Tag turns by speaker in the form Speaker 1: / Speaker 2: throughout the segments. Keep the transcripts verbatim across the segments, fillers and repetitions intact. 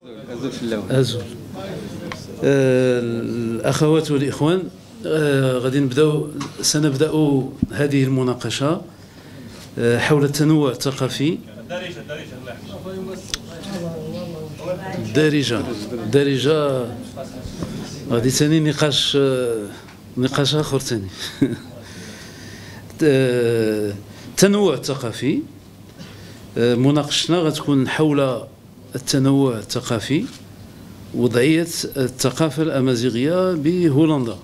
Speaker 1: أزول. آه الأخوات والإخوان، آه غادي نبداو سنبدأ هذه المناقشة آه حول التنوع الثقافي. الدارجة الدارجة غادي ثاني نقاش آه نقاش آخر ثاني. التنوع الثقافي، آه مناقشتنا غتكون حول التنوع الثقافي، وضعية الثقافة الأمازيغية بهولندا.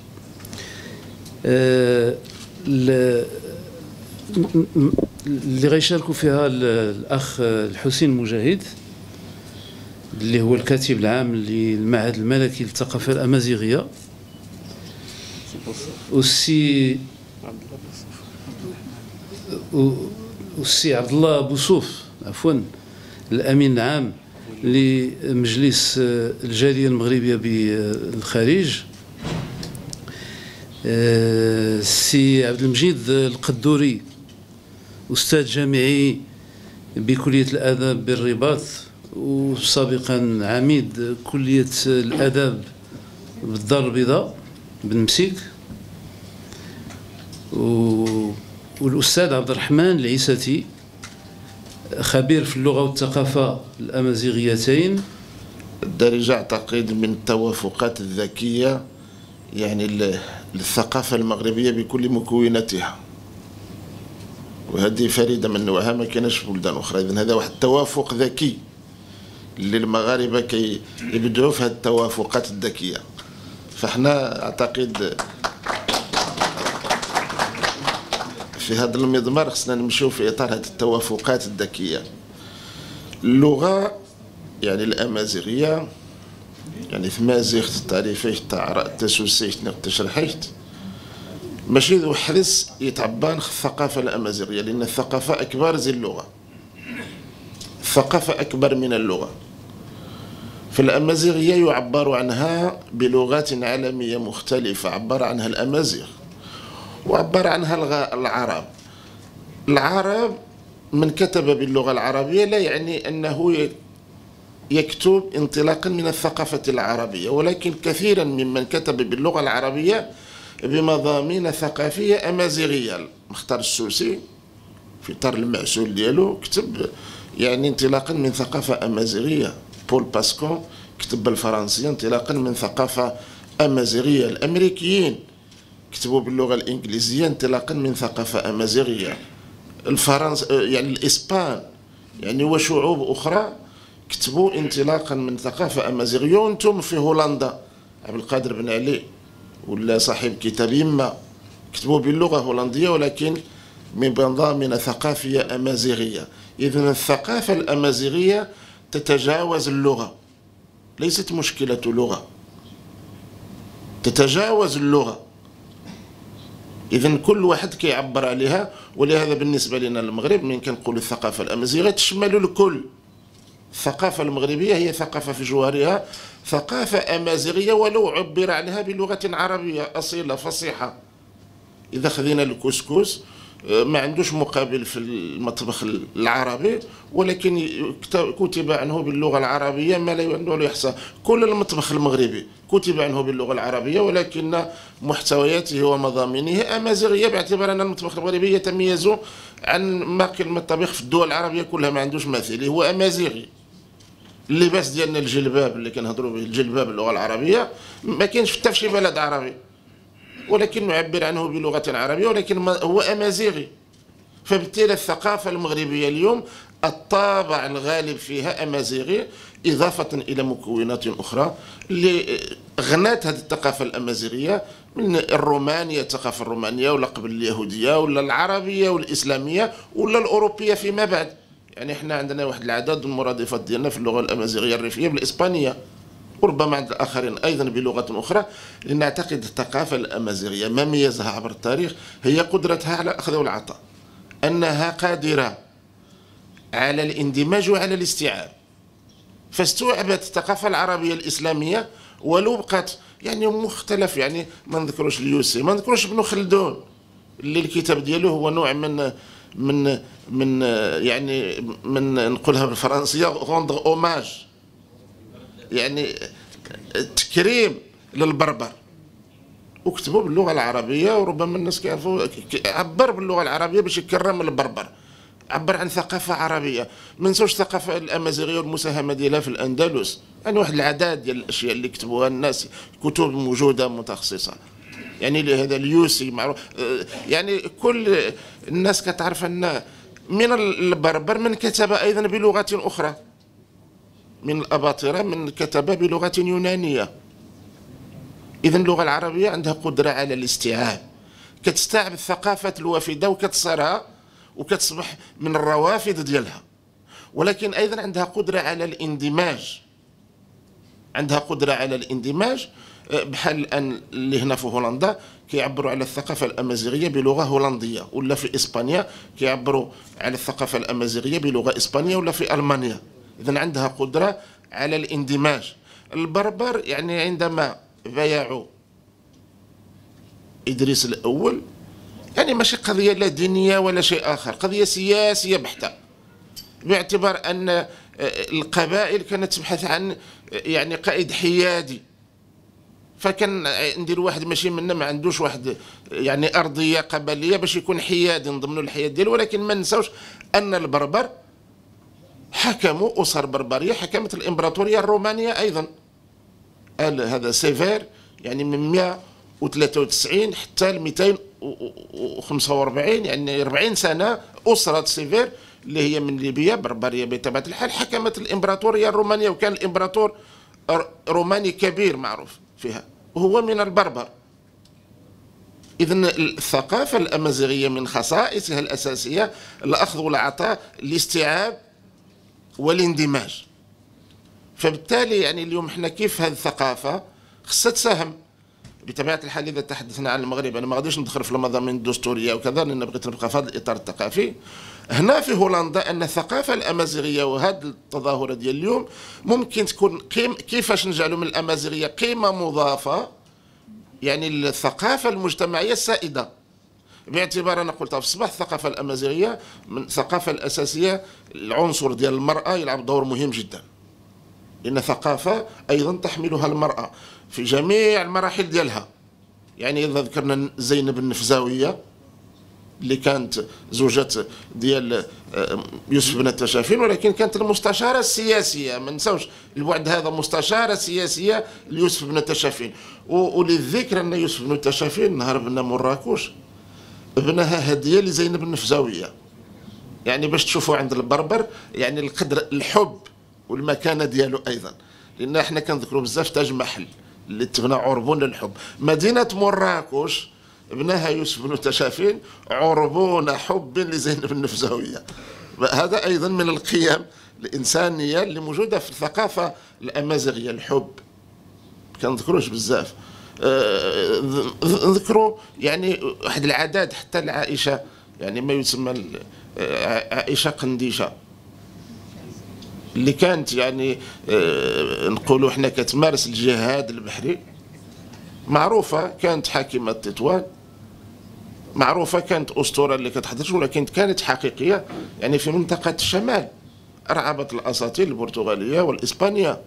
Speaker 1: اللي غيشاركوا فيها الأخ الحسين مجاهد اللي هو الكاتب العام للمعهد الملكي للثقافة الأمازيغية، والسي والسي عبد الله بوصوف عفوا الأمين العام لمجلس الجالية المغربية بالخارج، السي عبد المجيد القدوري أستاذ جامعي بكلية الآداب بالرباط، وسابقا عميد كلية الآداب بالدار البيضاء بالمسيك، والأستاذ عبد الرحمن العيساتي خبير في اللغة والثقافة الأمازيغيتين.
Speaker 2: الدارجة أعتقد من التوافقات الذكية يعني للثقافة المغربية بكل مكوناتها، وهذه فريدة من نوعها، ما كانش في بلدان أخرى. إذن هذا واحد التوافق ذكي اللي المغاربة كي يبدعوا في هذه التوافقات الذكية. فاحنا أعتقد في هذا المضمار خصنا نمشيو في اطار هذه التوافقات الذكيه. اللغه يعني الامازيغيه يعني ثمازيغ تعريفيش تاع تسوسيش نقد تشرحيت ماشي ذو حرص يتعبان الثقافه الامازيغيه، لان الثقافه اكبر زي اللغه، الثقافه اكبر من اللغه. فالامازيغيه يعبر عنها بلغات عالميه مختلفه، عبر عنها الامازيغ وعبر عنها العرب. العرب من كتب باللغة العربية لا يعني أنه يكتب انطلاقا من الثقافة العربية، ولكن كثيرا ممن كتب باللغة العربية بمضامين ثقافية أمازيغية. مختار السوسي في إطار المعسول ديالو كتب يعني انطلاقا من ثقافة أمازيغية. بول باسكون كتب بالفرنسية انطلاقا من ثقافة أمازيغية. الأمريكيين كتبوا باللغة الإنجليزية انطلاقا من ثقافة أمازيغية. الفرنس يعني الإسبان يعني وشعوب أخرى كتبوا انطلاقا من ثقافة أمازيغية. وانتم في هولندا عبد القادر بن علي ولا صاحب كتاب يما كتبوا باللغة هولندية ولكن من مضامن ثقافية أمازيغية. إذن الثقافة الأمازيغية تتجاوز اللغة، ليست مشكلة لغة، تتجاوز اللغة. إذن كل واحد كيعبر عليها. ولهذا بالنسبة لنا المغرب من كنقول الثقافة الأمازيغية تشمل الكل. الثقافة المغربية هي ثقافة في جوهرها ثقافة أمازيغية ولو عبر عنها بلغة عربية أصيلة فصيحة. إذا خذينا الكسكس ما عندوش مقابل في المطبخ العربي، ولكن كتب عنه باللغة العربية ما لا يعد يحصى. كل المطبخ المغربي كتب عنه باللغة العربية ولكن محتوياته ومضامينه أمازيغية، باعتبار أن المطبخ المغربي يتميز عن باقي المطابخ في الدول العربية كلها، ما عندوش مثيل، هو أمازيغي. اللباس ديالنا الجلباب اللي كنهضروا به الجلباب باللغة العربية ما كاينش حتى في شي بلد عربي، ولكن نعبر عنه بلغة عربية ولكن هو أمازيغي. فبالتالي الثقافة المغربية اليوم الطابع الغالب فيها أمازيغي، إضافة إلى مكونات أخرى اللي غنات هذه الثقافة الأمازيغية من الرومانية، الثقافة الرومانية ولا قبل اليهودية ولا العربية والإسلامية ولا الأوروبية فيما بعد. يعني احنا عندنا واحد العدد من المرادفات ديالنا في اللغة الأمازيغية الريفية بالإسبانية، وربما عند الآخرين أيضا بلغة أخرى. لأن أعتقد الثقافة الأمازيغية ما ميزها عبر التاريخ هي قدرتها على الأخذ والعطاء، أنها قادرة على الاندماج وعلى الاستيعاب. فاستوعبت الثقافة العربية الإسلامية ولو بقات يعني مختلف. يعني ما نذكروش اليوسي، ما نذكروش ابن خلدون اللي الكتاب ديالو هو نوع من من من يعني من نقولها بالفرنسية روندغ اوماج يعني تكريم للبربر، وكتبوا باللغه العربيه، وربما الناس كيعرفوا عبر باللغه العربيه باش يكرم البربر، عبر عن ثقافه عربيه. ما نساوش الثقافه الامازيغيه والمساهمه ديالها في الاندلس، يعني واحد العدد ديال الاشياء اللي كتبوها الناس، كتب موجوده متخصصه. يعني هذا اليوسي معروف، يعني كل الناس كتعرف ان من البربر من كتب ايضا بلغه اخرى، من الاباطره من كتب بلغه يونانيه. اذا اللغه العربيه عندها قدره على الاستيعاب، كتستوعب الثقافه الوافده وكتصيرها وكتصبح من الروافد ديالها، ولكن ايضا عندها قدره على الاندماج، عندها قدره على الاندماج بحال الان اللي هنا في هولندا كيعبروا على الثقافه الامازيغيه بلغه هولنديه، ولا في اسبانيا كيعبروا على الثقافه الامازيغيه بلغه اسبانيه، ولا في المانيا. اذا عندها قدره على الاندماج. البربر يعني عندما بايعوا ادريس الاول، يعني ماشي قضيه لا دينيه ولا شيء اخر، قضيه سياسيه بحته، باعتبار ان القبائل كانت تبحث عن يعني قائد حيادي. فكان ندير واحد ماشي منا ما عندوش واحد يعني ارضيه قبليه باش يكون حيادي نضمنوا الحياه ديالو. ولكن ما نساوش ان البربر حكموا اسر بربريه، حكمت الامبراطوريه الرومانيه ايضا. قال هذا سيفير يعني من مئة وثلاثة وتسعين حتى ل مئتين وخمسة وأربعين، يعني أربعين سنه اسره سيفير اللي هي من ليبيا بربريه بطبيعه الحال حكمت الامبراطوريه الرومانيه، وكان الامبراطور روماني كبير معروف فيها وهو من البربر. إذا الثقافة الأمازيغية من خصائصها الأساسية الأخذ والعطاء، الاستيعاب والاندماج. فبالتالي يعني اليوم احنا كيف هذه الثقافة خصها تساهم بطبيعة الحال. إذا تحدثنا عن المغرب أنا ما غاديش ندخل في المضامين الدستورية وكذا، لأن بغيت نبقى في هذا الإطار الثقافي. هنا في هولندا أن الثقافة الأمازيغية وهذه التظاهرة ديال اليوم ممكن تكون قيم، كيفاش نجعلوا من الأمازيغية قيمة مضافة، يعني الثقافة المجتمعية السائدة. باعتبار أنا قلتها في الصباح الثقافة الأمازيغية من الثقافة الأساسية العنصر ديال المرأة يلعب دور مهم جدا، لأن ثقافة أيضا تحملها المرأة في جميع المراحل ديالها. يعني إذا ذكرنا زينب النفزاوية اللي كانت زوجة ديال يوسف بن التشافين، ولكن كانت المستشارة السياسية، ما نساوش البعد هذا، مستشارة سياسية ليوسف بن التشافين. وللذكر أن يوسف بن التشافين نهار بنا مراكش ابنها هدية لزينب النفزاوية. يعني باش تشوفوا عند البربر يعني القدر الحب والمكانة ديالو أيضا، لأن احنا كنذكروا بزاف تاج محل اللي تبنى عربون للحب. مدينة مراكش ابنها يوسف بن التشافين عربون حب لزينب النفزاوية. هذا أيضا من القيم الإنسانية اللي موجودة في الثقافة الأمازيغية، الحب كنذكروش بزاف. ذكروا يعني واحد العدد حتى لعائشة، يعني ما يسمى عائشة قنديشة اللي كانت يعني نقولوا احنا كتمارس الجهاد البحري، معروفة كانت حاكمة تطوان، معروفة كانت أسطورة اللي كتحدث، ولكن كانت حقيقية يعني في منطقة الشمال أرعبت الأساطيل البرتغالية والإسبانية.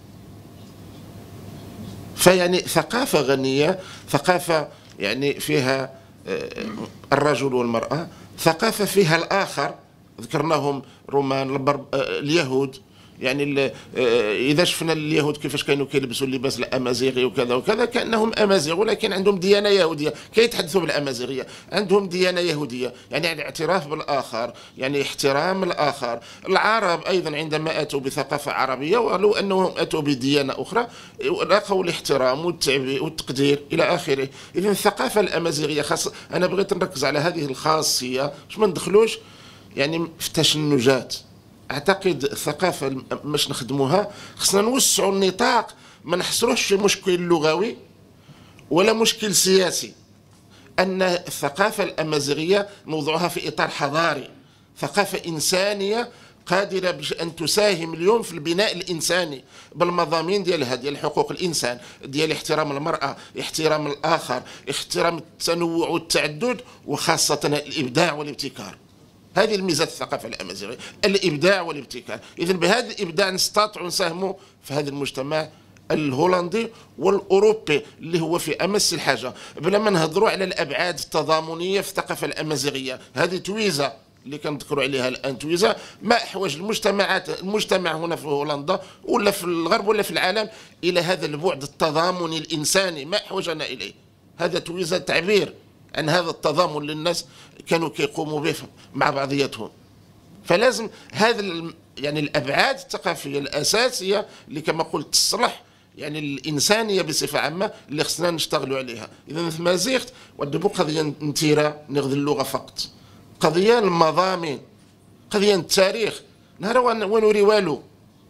Speaker 2: فيعني ثقافة غنية، ثقافة يعني فيها الرجل والمرأة، ثقافة فيها الآخر، ذكرناهم رومان البرب... اليهود. يعني اذا شفنا اليهود كيفاش كانوا كيلبسوا اللباس الامازيغي وكذا وكذا، كانهم امازيغ ولكن عندهم ديانه يهوديه، كيتحدثوا بالامازيغيه، عندهم ديانه يهوديه، يعني الاعتراف بالاخر، يعني احترام الاخر. العرب ايضا عندما اتوا بثقافه عربيه ولو انهم اتوا بديانه اخرى لقوا الاحترام والتعبير والتقدير الى اخره. اذا الثقافه الامازيغيه خاص، انا بغيت نركز على هذه الخاصيه باش ما ندخلوش يعني في تشنجات. اعتقد الثقافه باش نخدموها خصنا نوسعوا النطاق، ما نحصروش في مشكل لغوي ولا مشكل سياسي. ان الثقافه الامازيغيه نوضعها في اطار حضاري، ثقافه انسانيه قادره باش ان تساهم اليوم في البناء الانساني بالمضامين ديالها، ديال حقوق الانسان، ديال احترام المراه، احترام الاخر، احترام التنوع والتعدد، وخاصه الابداع والابتكار. هذه الميزات الثقافة الأمازيغية، الإبداع والابتكار. إذن بهذا الإبداع نستطيع نساهموا في هذا المجتمع الهولندي والأوروبي اللي هو في أمس الحاجة، بلا ما نهضروا على الأبعاد التضامنية في الثقافة الأمازيغية. هذه تويزة اللي كنذكروا عليها الآن، تويزة ما أحوج المجتمعات المجتمع هنا في هولندا ولا في الغرب ولا في العالم إلى هذا البعد التضامني الإنساني، ما أحوجنا إليه. هذا تويزة تعبير عن هذا التضامن اللي الناس كانوا كيقوموا به مع بعضياتهم. فلازم هذا يعني الأبعاد الثقافية الأساسية اللي كما قلت تصلح يعني الإنسانية بصفة عامة اللي خصنا نشتغلوا عليها. إذا في مازيغت ودبو قضية نتيرة نغذي اللغة فقط، قضية المضامين، قضية التاريخ نهار ونوري والو.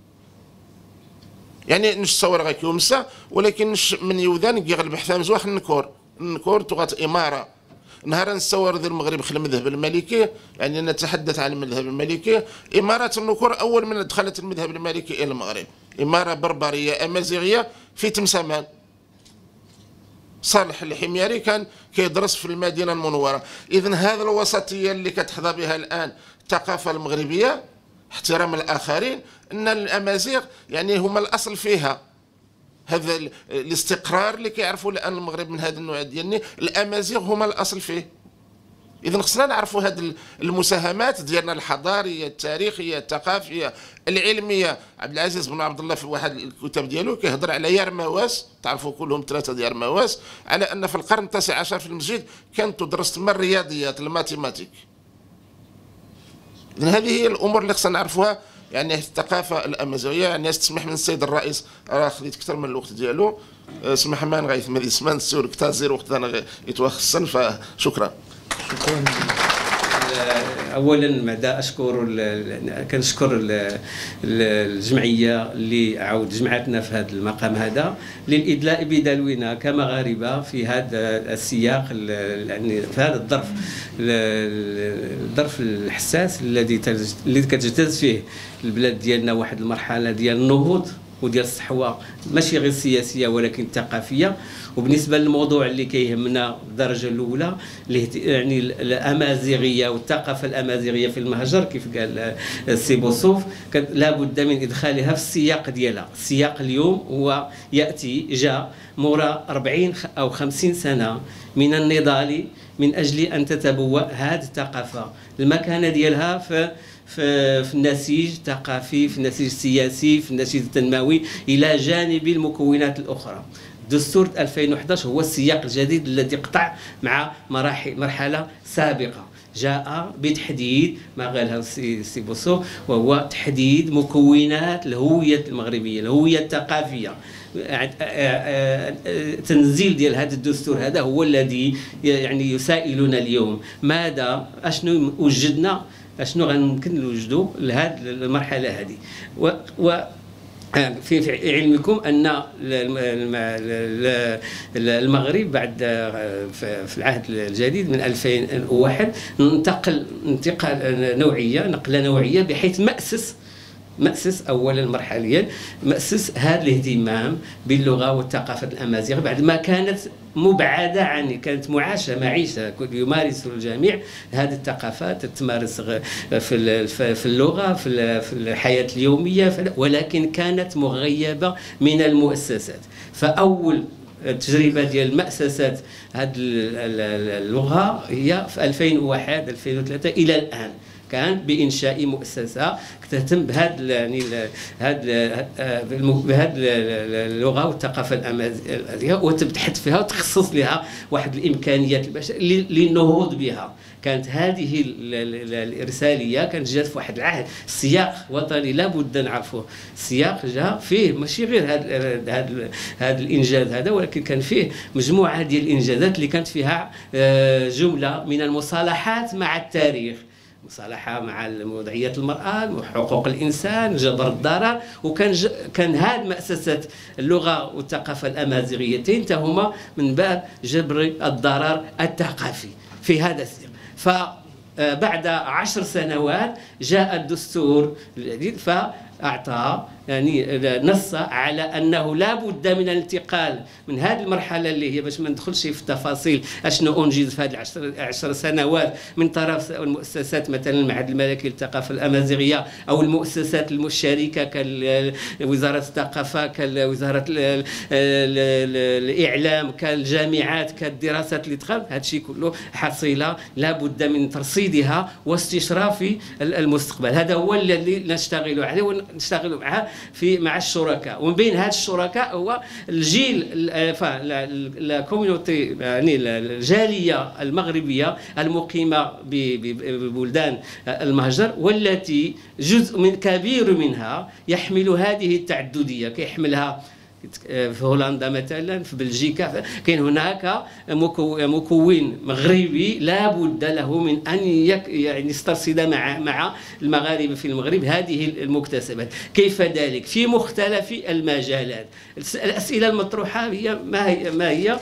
Speaker 2: يعني نتصور غيك يومسا ولكن من يوذان يغلب حثام زواخ النكور النكور تغات إمارة. نهار نتصور ذي المغرب خل المذهب المالكي، يعني نتحدث عن المذهب المالكي. إمارة النكور أول من دخلت المذهب المالكي إلى المغرب، إمارة بربرية أمازيغية في تمسامان. صالح الحميري كان كيدرس في المدينة المنورة. إذن هذه الوسطية اللي كتحظى بها الآن الثقافة المغربية، احترام الآخرين، أن الأمازيغ يعني هما الأصل فيها. هذا الاستقرار اللي كيعرفوا الآن المغرب من هذا النوع ديالني، الأمازيغ هما الأصل فيه. إذن خصنا نعرفوا هذه المساهمات ديالنا الحضارية التاريخية الثقافية العلمية. عبد العزيز بن عبد الله في واحد الكتاب ديالو كيهضر على يرمواس، تعرفوا كلهم ثلاثة ديال يرمواس، على أن في القرن التاسع عشر في المسجد كانت تدرس تما الرياضيات الماتيماتيك. إذن هذه هي الأمور اللي خصنا نعرفوها يعني الثقافة الأمازيغية. يعني استسمح من السيد الرئيس راه خديت أكثر من الوقت ديالو، اسمح ما نغيث ما ديسمان السور كتا زير وقت أنا يتوخصن، فشكرا.
Speaker 3: شكرا. اولا بعدا اشكر كنشكر الجمعيه اللي عاود جمعتنا في هذا المقام هذا للادلاء بدلونا كمغاربه في هذا السياق، يعني في هذا الظرف الظرف الحساس الذي اللي كتجتاز فيه البلاد ديالنا واحد المرحله ديال النهوض وديال الصحوه ماشي غير سياسيه ولكن ثقافيه. وبالنسبه للموضوع اللي كيهمنا بالدرجه الاولى اللي يعني الامازيغيه والثقافه الامازيغيه في المهجر كيف قال السي بوصوف، لابد من ادخالها في السياق ديالها. السياق اليوم هو ياتي جاء مورا أربعين او خمسين سنه من النضال من اجل ان تتبوأ هذه الثقافه المكانه ديالها في في في النسيج الثقافي، في النسيج السياسي، في النسيج التنموي، الى جانب المكونات الاخرى. دستور ألفين وأحد عشر هو السياق الجديد الذي قطع مع مراحل مرحله سابقه، جاء بتحديد ما قالها السي بوصو، وهو تحديد مكونات الهويه المغربيه، الهويه الثقافيه. تنزيل ديال هذا الدستور هذا هو الذي يعني يسائلنا اليوم ماذا اشنو وجدنا، اشنو غنمكن نوجدوا لهذه المرحله هذه. و في علمكم ان المغرب بعد في العهد الجديد من ألفين وواحد انتقل انتقال نوعيه نقله نوعيه بحيث مأسس مأسس اولا مرحليا مأسس هذا الاهتمام باللغه والثقافه الامازيغ بعد ما كانت مبعده عني، كانت معاشه معيشه يمارس الجميع هذه الثقافات تمارس في في اللغه في الحياه اليوميه، ولكن كانت مغيبه من المؤسسات. فاول التجربه ديال مؤسسات هذه اللغه هي في ألفين وواحد ألفين وثلاثة الى الان، كان بانشاء مؤسسه تهتم بهذا يعني هذا بهذا اللغه والثقافه الامازيغيه وتبحث فيها وتخصص لها واحد الامكانيات البشريه للنهوض بها. كانت هذه الارساليه كانت جات في واحد العهد، سياق وطني لابد نعرفوه. السياق جاء فيه ماشي غير هذا هذا هذا الانجاز هذا، ولكن كان فيه مجموعه ديال الانجازات اللي كانت فيها جمله من المصالحات مع التاريخ، مصالحه مع وضعيه المراه، حقوق الانسان، جبر الضرر. وكان ج... كان هذه مؤسسه اللغه والثقافه الامازيغيتين هما من باب جبر الضرر الثقافي في هذا السياق. فبعد عشر سنوات جاء الدستور الجديد، ف أعطى يعني نص على أنه لا بد من الانتقال من هذه المرحلة اللي هي باش ما ندخلش في تفاصيل أشنو أنجز في هذه العشر, عشر سنوات من طرف المؤسسات مثلا المعهد الملكي للثقافة الأمازيغية أو المؤسسات المشاركة كوزارة الثقافة كوزارة الإعلام كالجامعات كالدراسات اللي تخرج. هذا الشيء كله حصيلة لا بد من ترصيدها واستشراف المستقبل. هذا هو الذي نشتغل عليه ونشتغل معه في مع الشركاء. ومن بين هاد الشركاء هو الجيل الكوميونيتي يعني الجاليه المغربيه المقيمه ببلدان المهجر، والتي جزء من كبير منها يحمل هذه التعدديه، كيحملها في هولندا مثلا، في بلجيكا كاين هناك مكون مغربي لا بد له من ان يعني يسترصد مع مع المغاربه في المغرب هذه المكتسبات. كيف ذلك؟ في مختلف المجالات. الاسئله المطروحه هي ما هي ما هي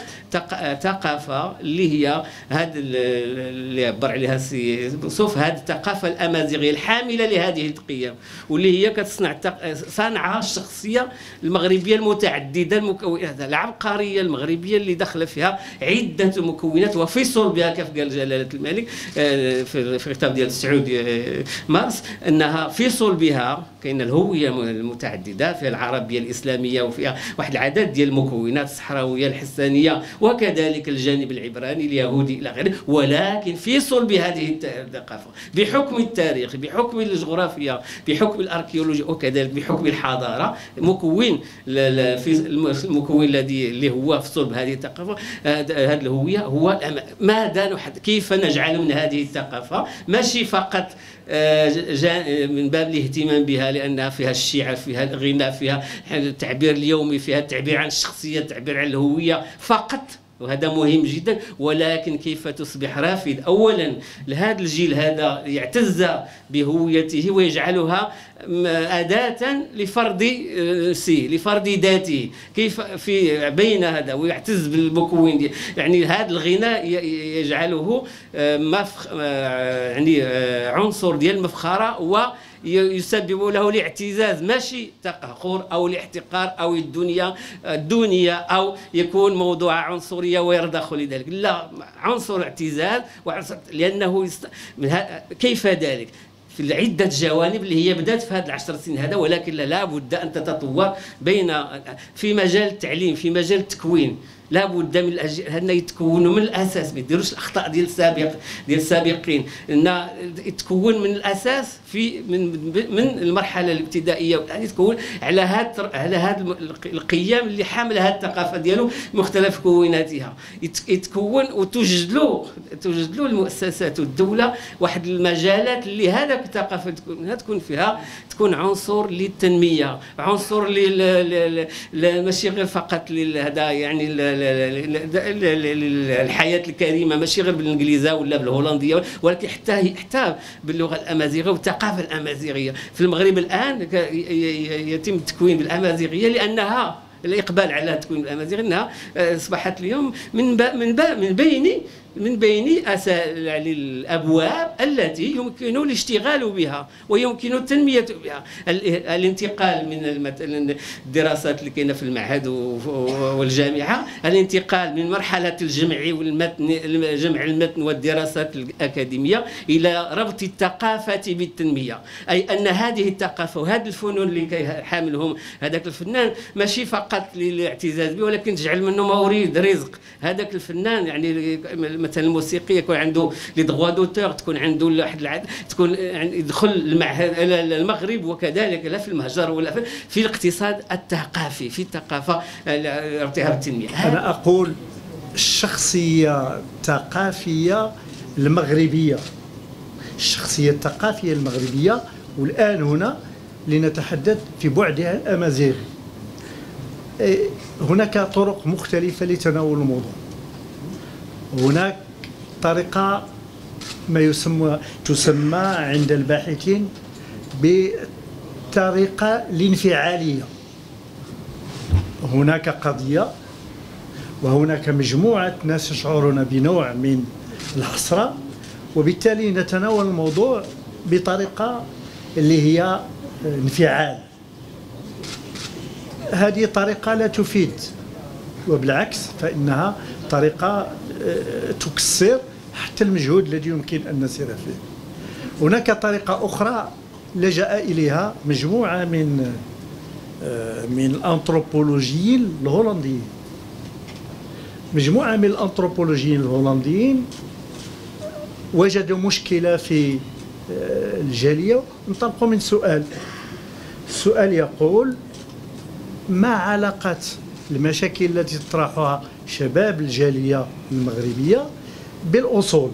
Speaker 3: ثقافه اللي هي هذا اللي عبر عليها السي سوف، هذه الثقافه الامازيغيه الحامله لهذه القيم، واللي هي كتصنع صنعها الشخصيه المغربيه المتعدده المكونات، العبقريه المغربيه اللي دخل فيها عده مكونات، وفي صلبها كيف قال جلاله الملك في الخطاب ديال تسعود مارس انها في صلبها كاين الهويه المتعدده، فيها العربيه الاسلاميه وفيها واحد العدد ديال المكونات الصحراويه الحسانيه وكذلك الجانب العبراني اليهودي الى غيره، ولكن في صلب هذه الثقافه بحكم التاريخ بحكم الجغرافيا بحكم الاركيولوجيا وكذلك بحكم الحضاره مكون في المكون الذي اللي هو في صلب هذه الثقافه هذه الهويه هو ماذا نحدد كيف نجعل من هذه الثقافه ماشي فقط من باب الاهتمام بها لانها فيها الشعر فيها الغناء فيها التعبير اليومي فيها التعبير عن الشخصيه التعبير عن الهويه فقط، وهذا مهم جدا، ولكن كيف تصبح رافد اولا لهذا الجيل هذا يعتز بهويته ويجعلها أداة لفرض سي لفرض ذاته، كيف في بين هذا ويعتز بالمكون دي يعني هذا الغناء يجعله مفخ يعني عنصر ديال المفخرة ويسبب له الاعتزاز ماشي تقهقر او الاحتقار او الدنيا الدنيا او يكون موضوع عنصريه ويرضخ لذلك، لا عنصر اعتزاز وعنصر لانه يست... كيف ذلك؟ في عدة جوانب اللي هي بدات في هذه العشر سنين هذا، ولكن لا بد أن تتطور بين في مجال التعليم في مجال التكوين، لا بد من الأجيال يتكونوا من الاساس، ما يديروش الاخطاء ديال السابق ديال السابقين، ان يتكون من الاساس في من من المرحله الابتدائيه يعني يتكون على هاد على هاد القيم اللي حامله هاد الثقافه ديالو مختلف كوناتها، يتكون وتوجد له توجد له المؤسسات والدوله واحد المجالات اللي هذاك الثقافه تكون تكون فيها تكون عنصر للتنميه، عنصر ماشي غير فقط هذا يعني الحياه الكريمه ماشي غير بالانجليزيه ولا بالهولنديه، ولكن حتى حتى باللغه الامازيغيه والثقافه الامازيغيه. في المغرب الان يتم التكوين بالامازيغيه لانها الاقبال على التكوين الامازيغي انها اصبحت اليوم من با من با من بين من بين يعني الابواب التي يمكن الاشتغال بها ويمكن التنميه بها. الانتقال من مثلا الدراسات اللي كاينه في المعهد والجامعه، الانتقال من مرحله الجمع والمتن جمع المتن والدراسات الاكاديميه الى ربط الثقافه بالتنميه، اي ان هذه الثقافه وهذه الفنون اللي كيحاملهم هذاك الفنان ماشي فقط للاعتزاز به، ولكن تجعل منه مورد رزق. هذاك الفنان يعني مثلا الموسيقي يكون عنده لي دغوا دوتور، تكون عنده واحد العد... تكون يعني يدخل المعهد المغرب وكذلك لا في المهجر ولا في الاقتصاد الثقافي في الثقافه ارتهاب التنميه.
Speaker 4: انا اقول الشخصيه الثقافيه المغربيه، الشخصيه الثقافيه المغربيه، والان هنا لنتحدث في بعدها الامازيغي. هناك طرق مختلفه لتناول الموضوع. هناك طريقة ما يسمى تسمى عند الباحثين بالطريقة الانفعالية. هناك قضية وهناك مجموعة ناس يشعرون بنوع من الحسرة، وبالتالي نتناول الموضوع بطريقة اللي هي انفعال. هذه طريقة لا تفيد، وبالعكس فإنها طريقة تكسر حتى المجهود الذي يمكن أن نسير فيه. هناك طريقة أخرى لجأ إليها مجموعة من من الأنثروبولوجيين الهولنديين. مجموعة من الأنثروبولوجيين الهولنديين وجدوا مشكلة في الجالية، انطلقوا من سؤال. السؤال يقول: ما علاقة المشاكل التي تطرحها شباب الجالية المغربية بالأصول؟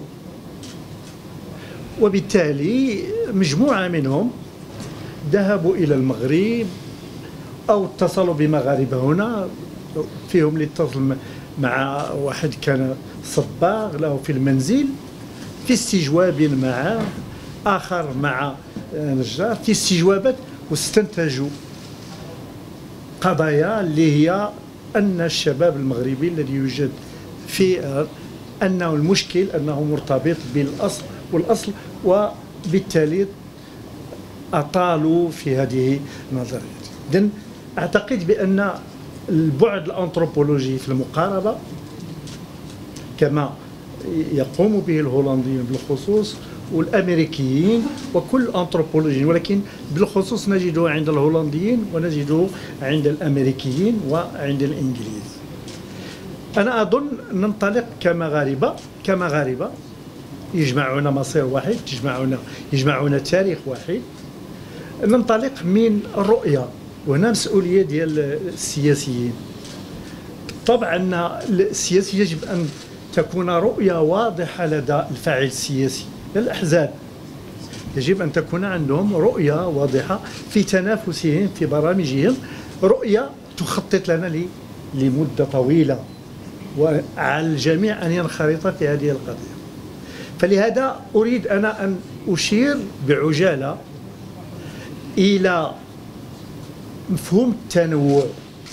Speaker 4: وبالتالي مجموعة منهم ذهبوا إلى المغرب أو اتصلوا بمغاربة هنا، فيهم اللي اتصل مع واحد كان صباغ له في المنزل في استجواب معه، آخر مع نجار في استجوابات، واستنتجوا قضايا اللي هي أن الشباب المغربي الذي يوجد في أنه المشكل أنه مرتبط بالأصل والأصل، وبالتالي أطالوا في هذه النظريات. إذن أعتقد بأن البعد الأنثروبولوجي في المقاربة كما يقوم به الهولنديين بالخصوص والأمريكيين وكل الأنثروبولوجيين، ولكن بالخصوص نجده عند الهولنديين ونجده عند الأمريكيين وعند الإنجليز. أنا أظن ننطلق كمغاربة كمغاربة يجمعنا مصير واحد، يجمعنا يجمعنا تاريخ واحد، ننطلق من الرؤية، وهنا مسؤولية ديال السياسيين. طبعا السياسي يجب أن تكون رؤية واضحة لدى الفاعل السياسي. الأحزاب يجب أن تكون عندهم رؤية واضحة في تنافسهم في برامجهم، رؤية تخطط لنا لمدة طويلة، وعلى الجميع أن ينخرط في هذه القضية. فلهذا أريد أنا أن أشير بعجالة إلى مفهوم التنوع،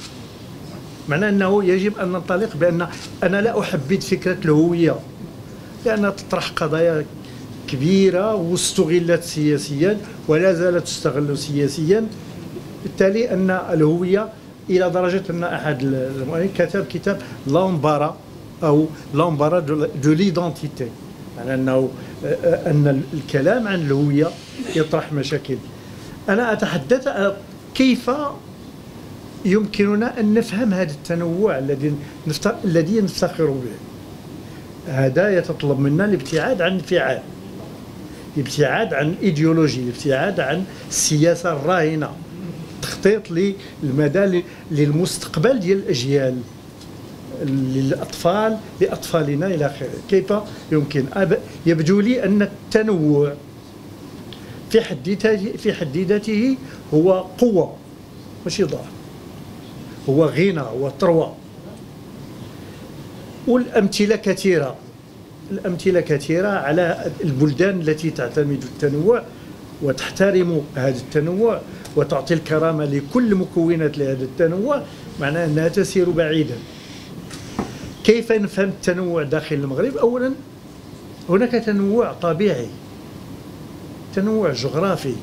Speaker 4: معناه أنه يجب أن ننطلق بأن أنا لا أحبذ فكرة الهوية، لأنها تطرح قضايا كبيرة واستغلت سياسيا ولا زالت تستغل سياسيا. بالتالي أن الهوية إلى درجة أن أحد المؤلفين كتب كتاب لامبارا أو لامبارا دو ليدونتيتي، يعني أنه أن الكلام عن الهوية يطرح مشاكل. أنا أتحدث كيف يمكننا أن نفهم هذا التنوع الذي الذي نفتخر به. هذا يتطلب منا الابتعاد عن الانفعال، الابتعاد عن الايديولوجي، الابتعاد عن السياسة الراهنة، تخطيط للمدى للمستقبل ديال الأجيال، للأطفال لأطفالنا إلى آخره. كيف يمكن؟ يبدو لي أن التنوع في حد ذاته في حد ذاته هو قوة ماشي ضعف، هو غنى، هو ثروة. والأمثلة كثيرة، الأمثلة كثيرة على البلدان التي تعتمد التنوع وتحترم هذا التنوع وتعطي الكرامة لكل مكونات لهذا التنوع، معناه أنها تسير بعيدا. كيف نفهم التنوع داخل المغرب؟ أولا هناك تنوع طبيعي، تنوع جغرافي.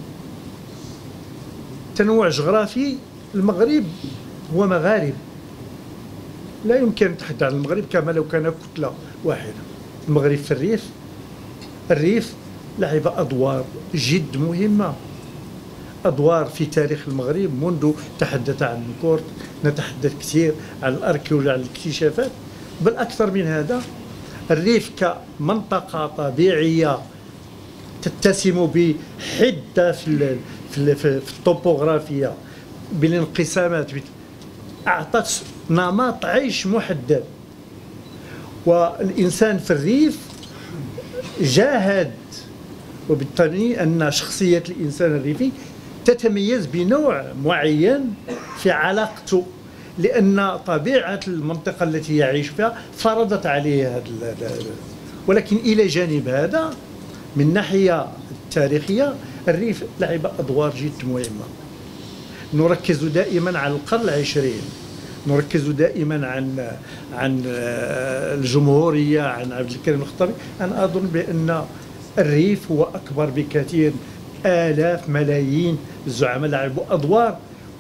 Speaker 4: تنوع جغرافي، المغرب هو مغارب، لا يمكن أن تحدث عن المغرب كما لو كان كتلة واحدة. المغرب في الريف، الريف لعب أدوار جد مهمة، أدوار في تاريخ المغرب منذ تحدث عن الكورت، نتحدث كثير عن الأركيولوجيا، عن الاكتشافات، بل أكثر من هذا. الريف كمنطقة طبيعية تتسم بحدة في في الطوبوغرافيا، بالانقسامات، أعطت نمط عيش محدد. والإنسان في الريف جاهد، وبالتالي أن شخصية الإنسان الريفي تتميز بنوع معين في علاقته، لأن طبيعة المنطقة التي يعيش فيها فرضت عليه هذا. ولكن إلى جانب هذا من ناحية التاريخية الريف لعب أدوار جد مهمة. نركز دائما على القرن العشرين، نركز دائما عن عن الجمهورية، عن عبد الكريم الخطابي. أنا أظن بأن الريف هو أكبر بكثير، آلاف ملايين الزعماء لعبوا أدوار،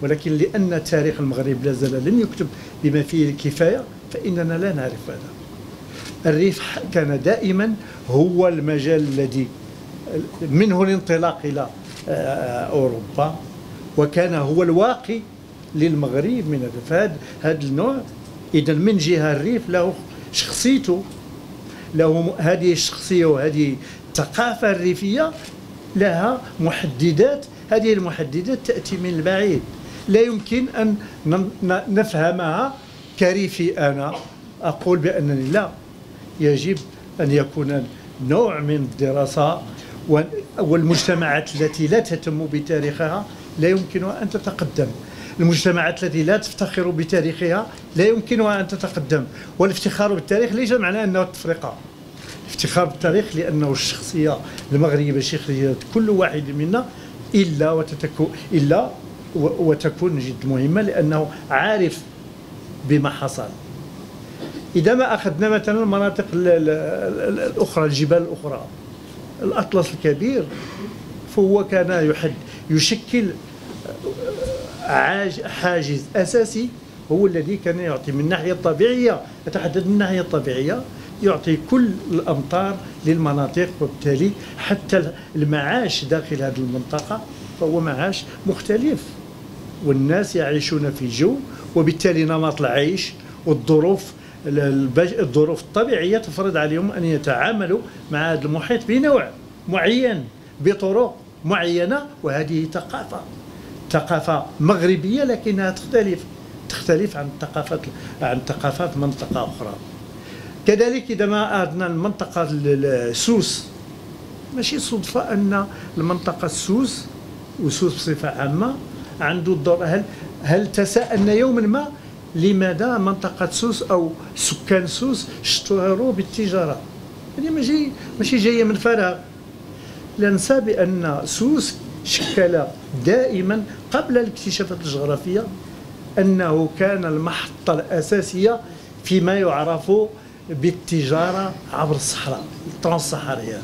Speaker 4: ولكن لأن تاريخ المغرب لا زال لم يكتب بما فيه الكفاية فإننا لا نعرف هذا. الريف كان دائما هو المجال الذي منه الانطلاق إلى أوروبا، وكان هو الواقي للمغرب من هذا هذا النوع. إذا من جهة الريف له شخصيته، له هذه الشخصية وهذه الثقافة الريفية لها محددات. هذه المحددات تأتي من البعيد، لا يمكن أن نفهمها كريفي. أنا أقول بأنني لا، يجب أن يكون نوع من الدراسة، والمجتمعات التي لا تهتم بتاريخها لا يمكنها أن تتقدم. المجتمعات التي لا تفتخر بتاريخها لا يمكنها أن تتقدم. والافتخار بالتاريخ ليس معناه أنه التفرقة. الافتخار بالتاريخ لأنه الشخصية المغربية شخصية كل واحد منا إلا وتتكون إلا وتكون جد مهمة لأنه عارف بما حصل. إذا ما أخذنا مثلا المناطق الأخرى، الجبال الأخرى، الأطلس الكبير فهو كان يحد يشكل حاجز أساسي، هو الذي كان يعطي من الناحية الطبيعية، أتحدث من الناحية الطبيعية، يعطي كل الأمطار للمناطق، وبالتالي حتى المعاش داخل هذه المنطقة فهو معاش مختلف، والناس يعيشون في جو، وبالتالي نمط العيش والظروف الظروف الطبيعية تفرض عليهم أن يتعاملوا مع هذا المحيط بنوع معين بطرق معينة. وهذه ثقافة ثقافة مغربية لكنها تختلف تختلف عن ثقافات عن ثقافات منطقة أخرى. كذلك إذا ما أردنا المنطقة السوس، ماشي صدفة أن المنطقة السوس وسوس بصفة عامة عنده الدور. هل هل تساءلنا يوما ما لماذا منطقة سوس أو سكان سوس اشتهروا بالتجارة؟ يعني ماشي ماشي جاية من فراغ. لا ننسى بأن سوس شكل دائما قبل الاكتشافات الجغرافية أنه كان المحطة الأساسية فيما يعرف بالتجارة عبر الصحراء الترانسصحارية،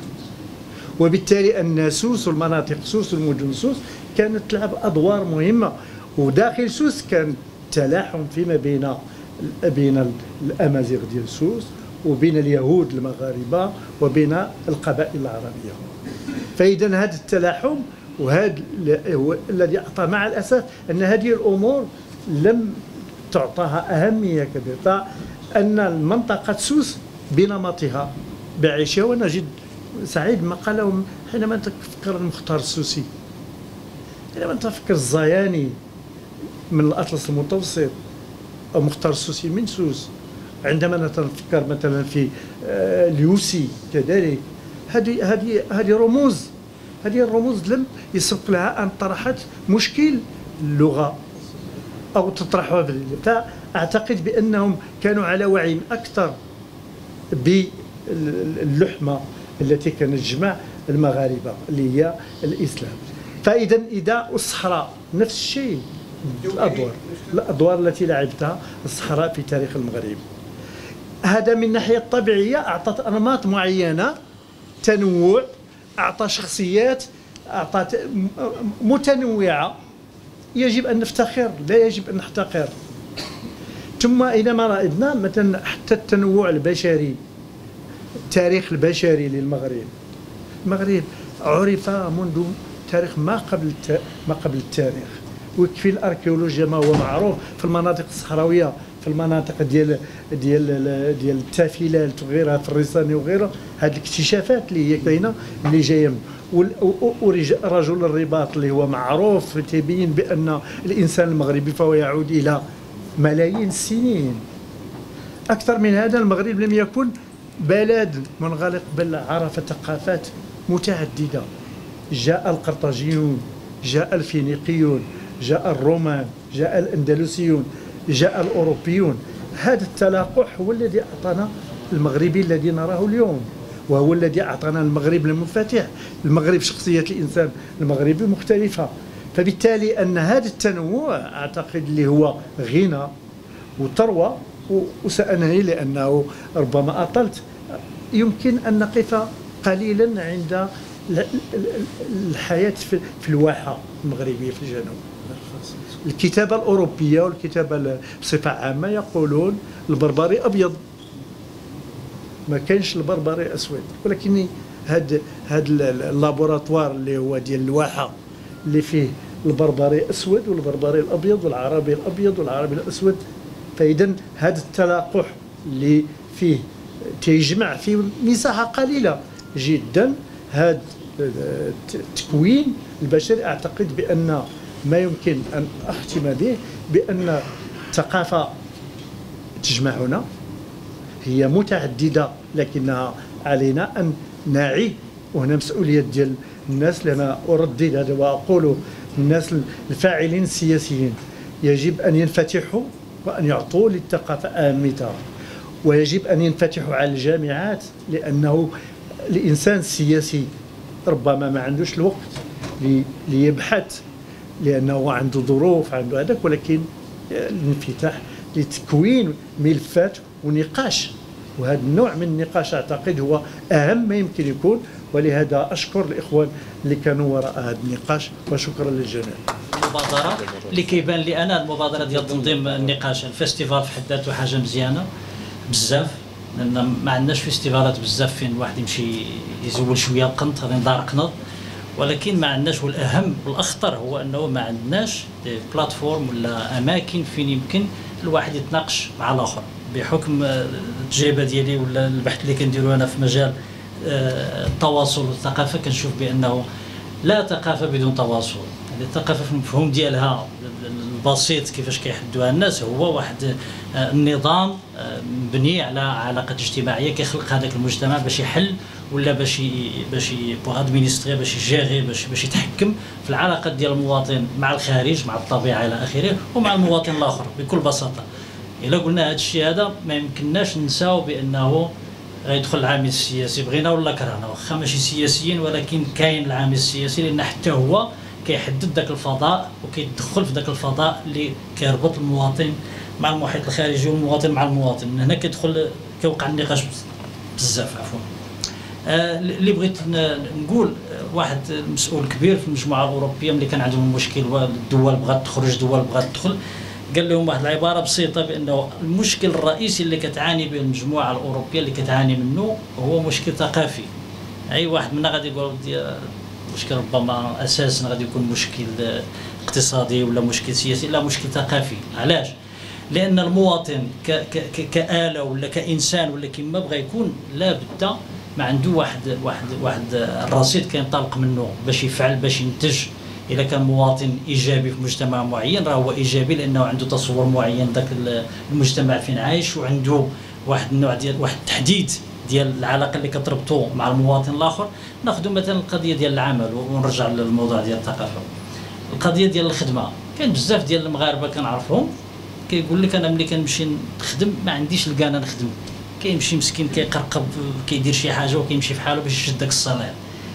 Speaker 4: وبالتالي أن سوس والمناطق سوس والمدن سوس كانت تلعب أدوار مهمة. وداخل سوس كان تلاحم فيما بين بين الأمازيغ ديال سوس وبين اليهود المغاربة وبين القبائل العربية. فإذا هذا التلاحم وهذا هو الذي أعطى، مع الأسف أن هذه الأمور لم تعطاها أهمية كبيرة، أن المنطقة سوس بنمطها بعيشها. وأنا جد سعيد ما قالهم حينما تفكر المختار السوسي، حينما تفكر الزياني من الأطلس المتوسط أو مختار السوسي من سوس، عندما نتفكر مثلا في اليوسي كذلك، هذه هذه هذه رموز هذه الرموز لم يسبق لها أن طرحت مشكل اللغة أو تطرحها. فأعتقد بأنهم كانوا على وعي أكثر باللحمة التي كانت تجمع المغاربة اللي هي الإسلام. فإذا إذا الصحراء نفس الشيء، الأدوار الأدوار التي لعبتها الصحراء في تاريخ المغرب، هذا من الناحية الطبيعية أعطت أنماط معينة، تنوع، أعطى شخصيات، أعطى متنوعة يجب أن نفتخر، لا يجب أن نحتقر. ثم إذا ما رأينا مثلا حتى التنوع البشري، التاريخ البشري للمغرب، المغرب عرف منذ تاريخ ما قبل ما قبل التاريخ، ويكفي الاركيولوجيا ما هو معروف في المناطق الصحراويه، في المناطق ديال ديال ديال التافلات وغيرها في الريساني وغيرها، هذه الاكتشافات اللي هي كاينه اللي جايه. ورجل الرباط اللي هو معروف تبين بان الانسان المغربي فهو يعود الى ملايين السنين. اكثر من هذا المغرب لم يكن بلد منغلق بل عرف ثقافات متعدده. جاء القرطاجيون، جاء الفينيقيون، جاء الرومان، جاء الأندلسيون، جاء الأوروبيون. هذا التلاقح هو الذي أعطانا المغربي الذي نراه اليوم، وهو الذي أعطانا المغرب المنفتح. المغرب شخصية الإنسان المغربي مختلفة، فبالتالي أن هذا التنوع أعتقد اللي هو غنى وثروة. وسأنهي لأنه ربما أطلت، يمكن أن نقف قليلا عند الحياة في الواحة المغربية في الجنوب. الكتابة الأوروبية والكتابة بصفة عامة يقولون البربري أبيض، ما كانش البربري أسود. ولكن هاد هاد اللابوراتوار اللي هو ديال الواحة اللي فيه البربري أسود والبربري الأبيض والعربي الأبيض والعربي الأسود، فإذا هذا التلاقح اللي فيه تيجمع في مساحة قليلة جدا هذا التكوين البشري. أعتقد بأن ما يمكن أن أختم به بأن الثقافة تجمعنا، هي متعددة لكنها علينا أن نعي، وهنا مسؤولية ديال الناس. لأنا أردد هذا وأقول الناس الفاعلين السياسيين يجب أن ينفتحوا وأن يعطوا للثقافة أهميتها، ويجب أن ينفتحوا على الجامعات، لأنه الإنسان السياسي ربما ما عندوش الوقت ليبحث لأنه عنده ظروف عنده هذاك، ولكن الانفتاح لتكوين ملفات ونقاش، وهذا النوع من النقاش أعتقد هو أهم ما يمكن يكون. ولهذا أشكر الإخوان اللي كانوا وراء هذا النقاش، وشكرا للجميع.
Speaker 5: المبادرة اللي كيبان لي أنا المبادرة ديال تنظيم النقاش الفيستيفال في حد ذاته حاجة مزيانة بزاف، لأن ما عندناش فيستيفالات بزاف فين الواحد يمشي يزول شوية القنط غادي ندار قنط، ولكن ما عندناش، والأهم والأخطر هو أنه ما عندناش بلاتفورم ولا أماكن فين يمكن الواحد يتناقش مع الآخر. بحكم التجربة ديالي ولا البحث اللي كنديرو أنا في مجال التواصل والثقافة، كنشوف بأنه لا ثقافة بدون تواصل. هذه الثقافة في المفهوم ديالها البسيط كيفاش كيحدوها الناس هو واحد النظام مبني على علاقات اجتماعية كيخلق هذاك المجتمع باش يحل ولا باش باش بوغ ادمينستري باش يجيري باش باش يتحكم في العلاقات ديال المواطن مع الخارج مع الطبيعة إلى آخره ومع المواطن الآخر بكل بساطة. إلا قلنا هذا الشيء هذا ما يمكنناش ننساو بأنه غيدخل العامل السياسي بغينا ولا كرهنا، واخا ماشي سياسيين ولكن كاين العامل السياسي، لأن حتى هو كيحدد ذاك الفضاء وكيدخل في ذاك الفضاء اللي كيربط المواطن مع المحيط الخارجي والمواطن مع المواطن. من هنا كيدخل كيوقع النقاش بزاف. عفوا آه اللي بغيت نقول واحد مسؤول كبير في المجموعه الاوروبيه ملي كان عندهم مشكل والدول بغات تخرج دول بغات تدخل، قال لهم واحد العباره بسيطه بانه المشكل الرئيسي اللي كتعاني به المجموعه الاوروبيه اللي كتعاني منه هو مشكل ثقافي. اي واحد منا غادي يقول مشكل ربما اساسا غادي يكون مشكل اقتصادي ولا مشكل سياسي، لا مشكل ثقافي. علاش؟ لان المواطن ك ك كآلة ولا كإنسان ولا كما بغى يكون لابد ما عنده واحد واحد واحد الرصيد كينطلق منه باش يفعل باش ينتج. إذا كان مواطن إيجابي في مجتمع معين راه هو إيجابي لأنه عنده تصور معين ذاك المجتمع فين عايش، وعنده واحد النوع ديال واحد التحديد ديال العلاقة اللي كتربطو مع المواطن الآخر. ناخذ مثلا القضية ديال العمل ونرجع للموضوع ديال الثقافة. القضية ديال الخدمة، كاين بزاف ديال المغاربة كنعرفهم كيقول لك أنا ملي كنمشي نخدم ما عنديش الكان نخدم، كيمشي مسكين كيقرقب كيدير شي حاجة وكيمشي في حاله باش يشد داك الصالير.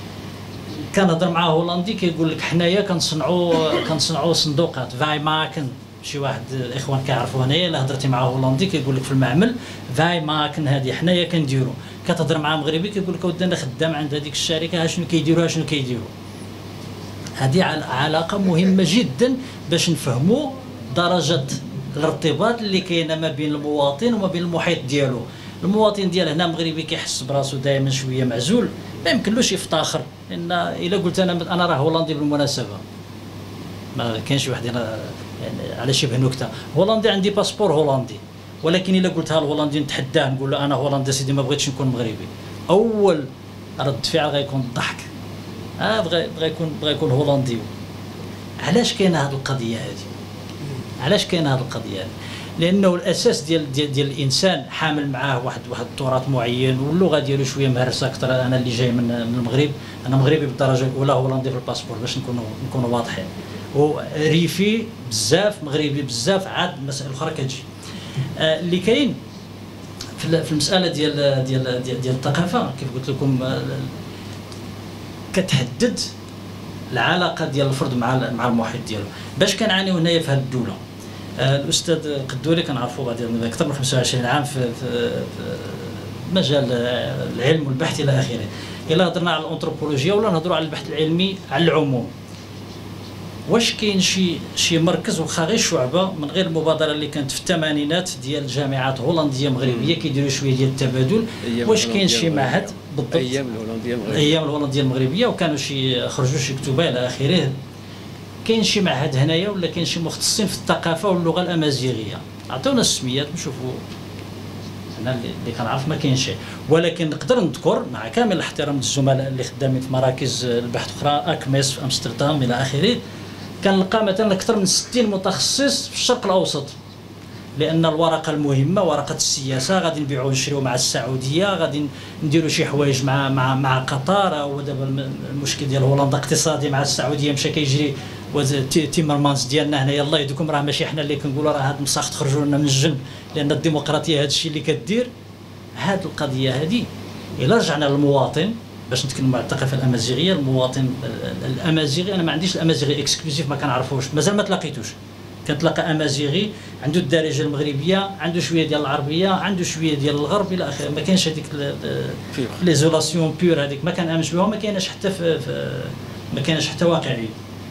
Speaker 5: كنهضر مع هولندي كيقول لك حنايا كنصنعوا كنصنعوا صندوقات فاي ماكن. شي واحد الاخوان كيعرفوا هنايا الا هضرتي مع هولندي كيقول لك في المعمل فاي ماكن هذه حنايا كنديروا. كتهضر مع مغربي كيقول لك اودي انا خدام عند هذيك الشركه ها شنو كيديروا شنو كيديروا. هذه علاقه مهمه جدا باش نفهموا درجه الارتباط اللي كاينه ما بين المواطن وما بين المحيط ديالو. المواطن ديال هنا مغربي كيحس براسو دائما شويه معزول، ما يمكنلوش يفتخر. لان الا قلت انا انا راه هولندي بالمناسبه ما كاينش واحد يعني على شبه نكته، هولندي عندي باسبور هولندي، ولكن الا قلتها الهولندي نتحداه نقول له انا هولندي سيدي ما بغيتش نكون مغربي، اول رد فعل غيكون الضحك. اه بغى بغى يكون بغى يكون هولندي. علاش كاينه هذه القضيه هذه؟ علاش كاينه هذه القضيه هذه؟ لانه الاساس ديال ديال, ديال الانسان حامل معاه واحد واحد التراث معين واللغه ديالو شويه مهرسه اكثر. انا اللي جاي من من المغرب انا مغربي بالدرجه الاولى، هولندي في الباسبور باش نكونوا نكونوا واضحين، وريفي بزاف مغربي بزاف، عاد مسائل اخرى كتجي. آه اللي كاين في المساله ديال ديال ديال, ديال الثقافه كيف قلت لكم آه كتحدد العلاقه ديال الفرد مع مع المحيط ديالو. باش كنعانيو هنايا في هذه الدوله آه الاستاذ قدوري كنعرفوا بعد اكثر من خمسة وعشرين عام في, في, في مجال العلم والبحث الى اخره. الا هضرنا على الانثروبولوجيا ولا نهضروا على البحث العلمي على العموم، واش كاين شي شي مركز واخا غير شعبه من غير المبادره اللي كانت في الثمانينات ديال الجامعات هولنديه مغربيه كيديروا شويه ديال التبادل؟ واش كاين شي معهد بالضبط
Speaker 3: ايام الهولنديه المغربيه
Speaker 5: ايام الهولنديه المغربيه وكانوا شي خرجوا شي كتبه الى اخره؟ كاين شي معهد هنايا ولا كاين شي مختصين في الثقافه واللغه الامازيغيه؟ عطيونا السميات نشوفوا. انا اللي كنعرف ما كاين شيء، ولكن نقدر نذكر مع كامل الاحترام للزملاء اللي خدامين في مراكز البحث اخرى اكميس في امستردام الى اخره، كنلقى مثلا اكثر من ستين متخصص في الشرق الاوسط، لان الورقه المهمه ورقه السياسه غادي نبيعوا ونشريوا مع السعوديه، غادي نديروا شي حوايج مع مع مع قطر، ودابا المشكل ديال هولندا اقتصادي مع السعوديه مشى كيجري تيمرمانز ديالنا هنايا الله يهديكم، راه ماشي حنا اللي كنقولوا راه هاد المساخ تخرجوا لنا من الجنب، لان الديمقراطيه هذا الشيء اللي كدير. هاد القضيه هذه الا رجعنا للمواطن باش نتكلموا على الثقافه الامازيغيه، المواطن الامازيغي، انا ما عنديش الامازيغي اكسكلوزيف ما كنعرفوش، مازال ما تلاقيتوش. كنتلاقى امازيغي عنده الدارجه المغربيه، عنده شويه ديال العربيه، عنده شويه ديال الغرب الى اخره، ما كاينش هذيك ليزولاسيون بيور هذيك ما كنامنش بها، ما كايناش حتى في ما كايناش حتى واقعي.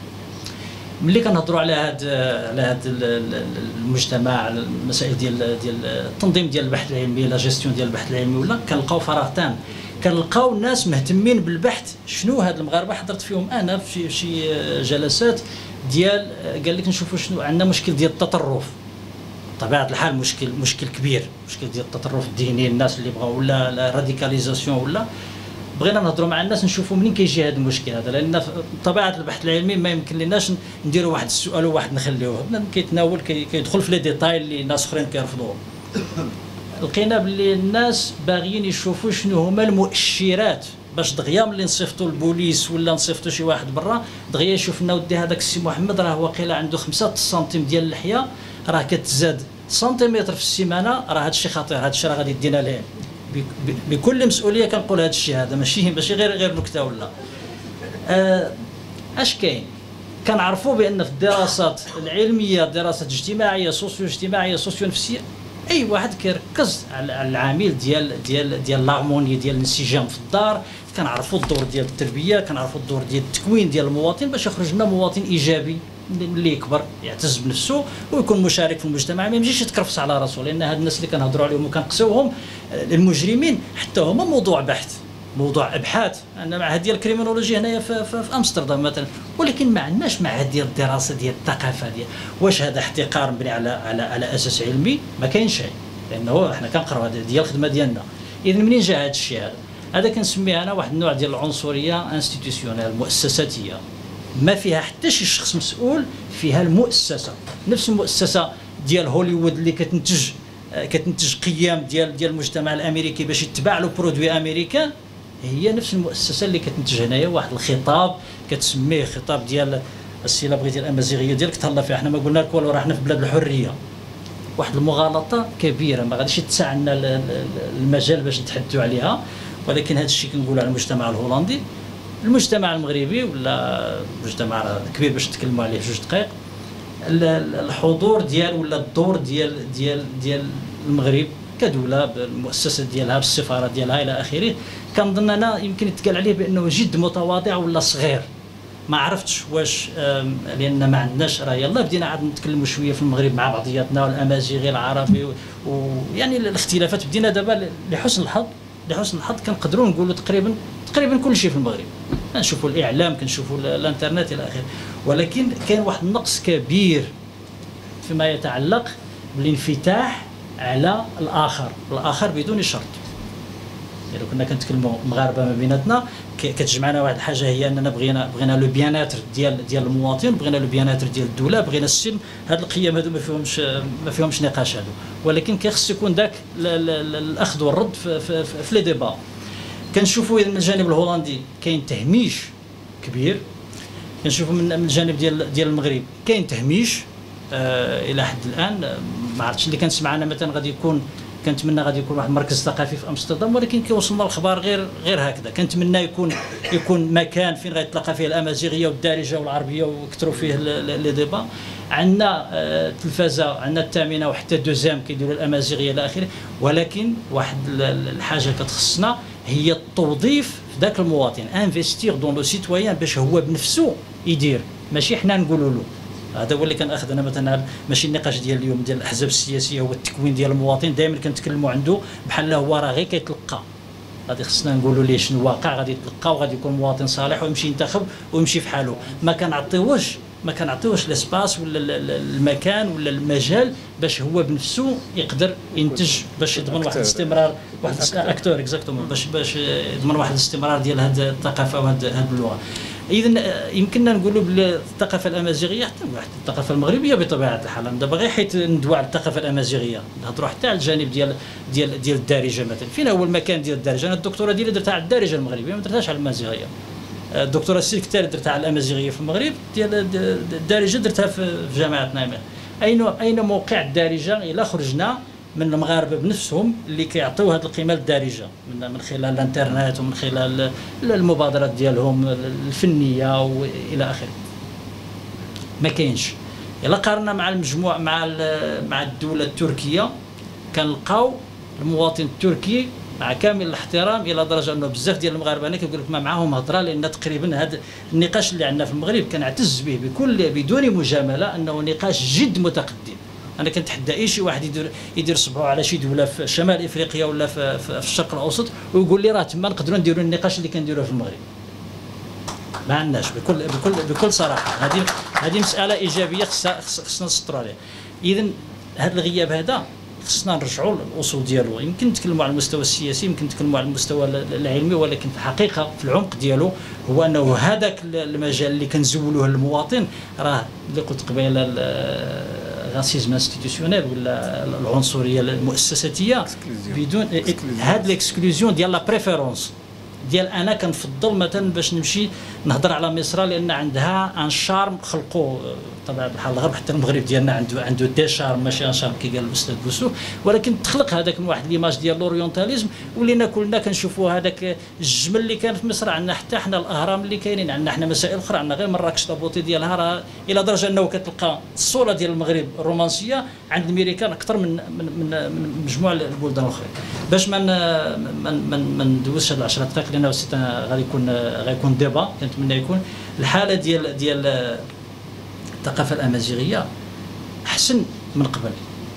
Speaker 5: ملي كنهضروا على هذا على هذا المجتمع، المسائل ديال ديال التنظيم ديال البحث العلمي، لا جيستيون ديال البحث العلمي، ولا كنلقاو فراغ تام، كنلقاو الناس مهتمين بالبحث. شنو هاد المغاربه حضرت فيهم انا في شي جلسات ديال قال لك نشوفوا شنو عندنا مشكل ديال التطرف، بطبيعه الحال مشكل مشكل كبير، مشكل ديال التطرف الديني، الناس اللي بغاو ولا لا راديكاليزاسيون، ولا بغينا نهضروا مع الناس نشوفوا منين كيجي هذا المشكل هذا، لان طبيعه البحث العلمي ما يمكن لناش نديروا واحد السؤال وواحد نخليوه، كيتناول كيدخل في لي ديتاي اللي ناس اخرين كيرفضوهم. لقينا باللي الناس باغيين يشوفوا شنو هما المؤشرات باش دغيا ملي نصيفطوا البوليس ولا نصيفطوا شي واحد برا دغيا يشوف لنا ودي هذاك السي محمد راه واقيلا عنده خمسة سنتيم ديال اللحيه، راه كتزاد سنتيمتر في السيمانه، راه هذا الشيء خطير، هذا الشيء راه غادي يدينا ليه. بكل مسؤوليه كنقول هذا الشيء هذا ماشي ماشي غير غير نكته ولا آه اش كاين. كنعرفوا بان في الدراسات العلميه، دراسات اجتماعيه، سوسيو اجتماعيه، سوسيو نفسيه، اي واحد كيركز على العامل ديال ديال ديال الهارموني ديال الانسجام في الدار. كنعرفوا الدور ديال التربيه، كنعرفوا الدور ديال التكوين ديال المواطن باش يخرج لنا مواطن ايجابي اللي يكبر يعتز بنفسه ويكون مشارك في المجتمع، ما يمشيش يتكرفس على راسه، لان هاد الناس اللي كنهضروا عليهم وكنقسوهم المجرمين حتى هما موضوع بحث، موضوع ابحاث. انا معهد ديال الكريمينولوجي هنايا في, في, في امستردام مثلا، ولكن ما عندناش معهد ديال الدراسه ديال الثقافه ديال واش هذا احتقار مبني على على على اساس علمي؟ ما كاين شيء، لانه احنا كنقراو هذا ديال الخدمه ديالنا. اذا منين جا هذا الشيء هذا؟ هذا كنسميه انا واحد النوع ديال العنصريه انستيتيسيونيل مؤسساتيه، ما فيها حتى شي شخص مسؤول، فيها المؤسسه، نفس المؤسسه ديال هوليوود اللي كتنتج كتنتج قيم ديال ديال المجتمع الامريكي باش يتباع له برودوي امريكان، هي نفس المؤسسه اللي كتنتج هنايا واحد الخطاب كتسميه خطاب ديال السيله بغيتي الامازيغيه ديالك تهلا فيها. حنا ما قلنا لك والو راه حنا في بلاد الحريه، واحد المغالطه كبيره ما غاديش يتسع لنا المجال باش نتحدثوا عليها، ولكن هذا الشيء كنقولوا على المجتمع الهولندي. المجتمع المغربي ولا المجتمع الكبير باش نتكلموا عليه في جوج دقائق، الحضور ديال ولا الدور ديال ديال ديال المغرب كدوله بالمؤسسات ديالها بالسفاره ديالها الى اخره، كنظن انا يمكن يتقال عليه بانه جد متواضع ولا صغير. ما عرفتش واش لان ما عندناش، راه يلاه بدينا عاد نتكلموا شويه في المغرب مع بعضياتنا والامازيغي العربي، ويعني الاختلافات بدينا دابا لحسن الحظ لحسن الحظ كنقدروا نقولوا تقريبا تقريبا كل شيء في المغرب، كنشوفوا الاعلام كنشوفوا الانترنت الى اخره، ولكن كاين واحد النقص كبير فيما يتعلق بالانفتاح على الاخر، الاخر بدون شرط. يعني كنا كنتكلموا مغاربه ما بيناتنا كتجمعنا واحد الحاجه، هي اننا بغينا بغينا لو بياناتر ديال ديال المواطن، بغينا لو بياناتر ديال الدوله، بغينا السلم. هاد القيم هادو ما فيهمش ما فيهمش نقاش هادو، ولكن كيخص يكون داك الاخذ والرد في في, في, في لي ديبا. كنشوفوا من الجانب الهولندي كاين تهميش كبير، كنشوفوا من الجانب ديال ديال المغرب كاين تهميش آه الى حد الان. ما عرفتش اللي كنسمع انا مثلا غادي يكون، كنتمنى غادي يكون واحد المركز ثقافي في امستردام، ولكن كيوصلنا الخبر غير غير هكذا. كنتمنى يكون يكون مكان فين غيتلاقى فيه الامازيغيه والدارجه والعربيه ويكثروا فيه لي ديبا. عندنا التلفازه، عندنا الثامنه وحتى دوزيام كيديروا الامازيغيه الى اخره، ولكن واحد الحاجه كتخصنا هي التوظيف في ذاك المواطن، انفستيغ دون لو سيتويان باش هو بنفسه يدير، ماشي حنا نقولوا له. هذا هو اللي كناخذ انا مثلا ماشي النقاش ديال اليوم ديال الاحزاب السياسيه هو التكوين ديال المواطن، دائما كنتكلموا عنده بحال هو راه غير كيتلقى. غادي خصنا نقولوا ليه شنو واقع، غادي يتلقى وغادي يكون مواطن صالح ويمشي ينتخب ويمشي في حاله. ما كنعطيوش ما كنعطيوش لاسباس ولا المكان ولا المجال باش هو بنفسه يقدر ينتج، باش يضمن واحد الاستمرار، واحد اكتور اكزاكتومون، باش باش يضمن واحد الاستمرار ديال هذه الثقافه وهذه اللغه. اذا يمكننا نقولوا بالثقافه الامازيغيه حتى واحد الثقافه المغربيه بطبيعه الحال. دابا غير حيت ندوى على الثقافه الامازيغيه نهضروا حتى على الجانب ديال ديال ديال الدارجه مثلا. فين هو المكان ديال الدارجه؟ انا الدكتوراه ديالي درتها على الدارجه المغربيه، ما درتهاش على الامازيغيه. الدكتوراه السيكتاري درتها على الامازيغيه في المغرب، ديال الدارجه درتها في جامعه نايمير. اين اين موقع الدارجه الا خرجنا من المغاربه بنفسهم اللي كيعطيو هذه القيمه للدارجه من من خلال الانترنت ومن خلال المبادرات ديالهم الفنيه والى اخره. ما كاينش. الا قارنا مع المجموع مع مع الدوله التركيه كنلقاو المواطن التركي مع كامل الاحترام الى درجه انه بزاف ديال المغاربه انا كنقول لك ما معاهم هضره، لان تقريبا هذا النقاش اللي عندنا في المغرب كنعتز به بكل بدون مجامله انه نقاش جد متقدم. انا كنتحدى اي شي واحد يدير يدير صبعه على شي دوله في شمال افريقيا ولا في, في, في الشرق الاوسط ويقول لي راه تما نقدروا نديروا النقاش اللي كنديروه في المغرب. ما عندناش بكل بكل بكل صراحه. هذه هذه مساله ايجابيه خصنا خصنا نسطروا عليها. اذا هذا الغياب هذا خصنا نرجعوا للاصول ديالو. يمكن نتكلموا على المستوى السياسي، يمكن نتكلموا على المستوى العلمي، ولكن في الحقيقه في العمق ديالو هو انه هذاك المجال اللي كنزولوه للمواطن راه اللي قلت قبيله الراسيزم انستيتيسيونيل ولا العنصريه المؤسساتيه بدون هاد الاكسكلوزيون ديال لا بريفيرونس ديال انا كنفضل مثلا باش نمشي نهضر على مصر لان عندها ان شارم خلقوه طبعا بحال الغرب، حتى المغرب ديالنا عنده عنده دي شارم ماشي ان شارم كي قال الاستاذ بوسو، ولكن تخلق هذاك واحد ليماج ديال الاورينتاليزم ولينا كلنا كنشوفوا هذاك الجمل اللي كان في مصر. عندنا حتى حنا الاهرام اللي كاينين، عندنا حنا مسائل اخرى، عندنا غير مراكش لابوتي ديالها راه الى درجه انه كتلقى الصوره ديال المغرب الرومانسيه عند الميريكان اكثر من من من, من مجموع البلدان الاخرى. باش ما من ما ندوزش هاد العشرة دقائق لانه غادي يكون غيكون ديبا، كنتمنى يكون الحاله ديال ديال الثقافه الامازيغيه احسن من قبل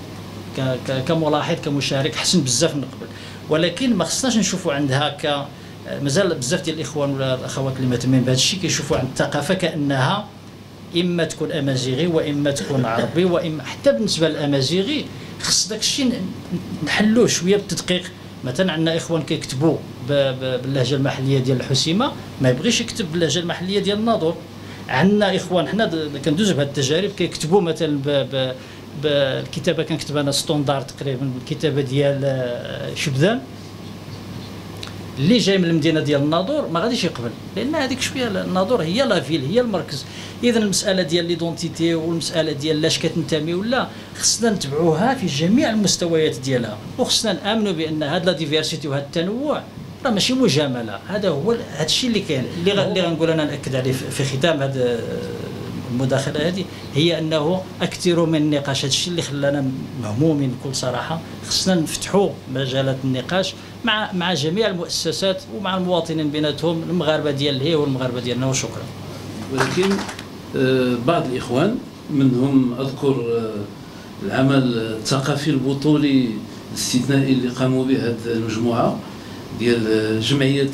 Speaker 5: كملاحظ كمشارك، احسن بزاف من قبل، ولكن ما خصناش نشوفوا عندها ك مازال بزاف ديال الاخوان ولا الاخوات اللي مهتمين بهذا الشيء كيشوفوا عند الثقافه كانها اما تكون امازيغي واما تكون عربي، واما حتى بالنسبه للامازيغي خص داك الشيء نحلوه شويه بالتدقيق. مثلا عندنا اخوان كيكتبوا باللهجه المحليه ديال الحسيمه ما يبغيش يكتب باللهجه المحليه ديال الناظور. عندنا اخوان حنا كندوزوا بهذه التجارب كيكتبوا مثلا بالكتابه كنكتب انا ستوندار تقريبا بالكتابه ديال شبذان اللي جاي من المدينه ديال الناظور ما غاديش يقبل، لان هذيك شويه الناظور هي لا فيل هي المركز. اذا المساله ديال ليدونتيتي والمساله ديال لاش كتنتمي ولا خصنا نتبعوها في جميع المستويات ديالها، وخصنا نامنوا بان هاد لا ديفيرسيتي وهذا التنوع راه ماشي مجامله. هذا هو هذا الشيء اللي كاين اللي اللي غنقول انا ناكد عليه في ختام هذا المداخله هذه، هي انه اكثروا من النقاش. هذا الشيء اللي خلانا مهمومين بكل صراحه. خصنا نفتحوا مجالات النقاش مع مع جميع المؤسسات ومع المواطنين بيناتهم، المغاربه ديال الهي والمغاربه ديالنا. وشكرا.
Speaker 1: ولكن بعض الاخوان منهم اذكر العمل الثقافي البطولي الاستثنائي اللي قاموا به هذه المجموعه ديال جمعيه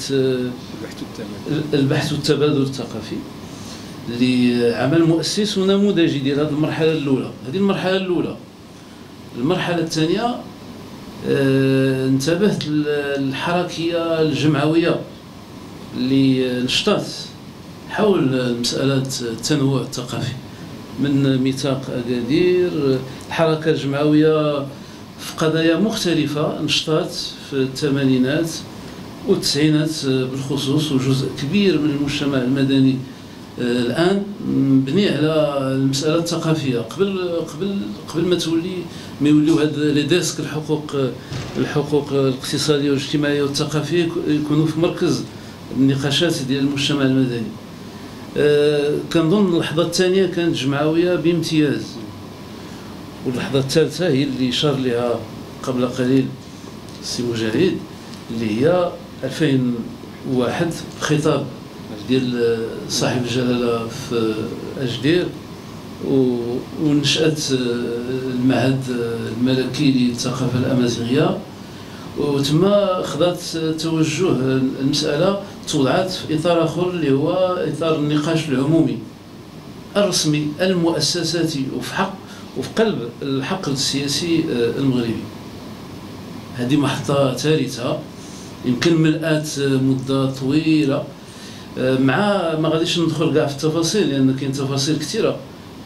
Speaker 1: البحث والتبادل الثقافي اللي عمل مؤسس ونموذجي ديال هذه المرحله الاولى. هذه المرحله الاولى. المرحله الثانيه اه انتبهت للحركيه الجمعويه اللي نشطت حول مساله التنوع الثقافي من ميثاق اكادير. الحركه الجمعويه في قضايا مختلفه نشطت في الثمانينات والتسعينات بالخصوص، وجزء كبير من المجتمع المدني الان مبني على المساله الثقافيه. قبل قبل قبل ما تولي ما يوليو هاد لي ديسك الحقوق الحقوق الاقتصاديه والاجتماعيه والثقافيه يكونوا في مركز النقاشات ديال المجتمع المدني. أه كنظن اللحظه الثانيه كانت جمعويه بامتياز، واللحظه الثالثه هي اللي اشار لها قبل قليل السي مجاهد اللي هي ألفين وواحد خطاب ديال صاحب الجلاله في اجدير، ونشأت المعهد الملكي للثقافه الامازيغيه، وتما خذات توجه المساله توضعات في اطار اخر اللي هو اطار النقاش العمومي الرسمي المؤسساتي وفي حق وفي قلب الحقل السياسي المغربي. هذه محطه ثالثه يمكن ملأت مده طويله، مع ما غاديش ندخل كاع في التفاصيل لان كاين تفاصيل كثيره،